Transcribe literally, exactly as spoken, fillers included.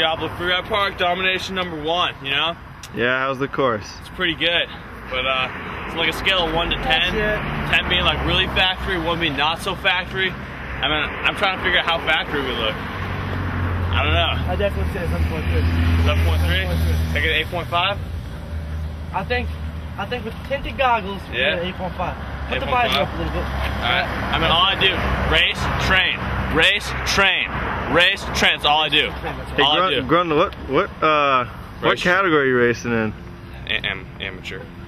Diablo Freeride Park, domination number one, you know? Yeah, how's the course? It's pretty good, but uh, it's like a scale of one to ten. ten being like really factory, one being not so factory. I mean, I'm trying to figure out how factory we look. I don't know. I definitely say seven point three. seven point three? Take it eight point five? I think, I think with tinted goggles, yeah, eight point five. Put the visor up a little bit. Alright. I mean, all I do, race, train, race, train, race, train. That's all I do. Hey, all Grunt, I do. Grunt, what, what, uh, what category are you racing in? A am amateur.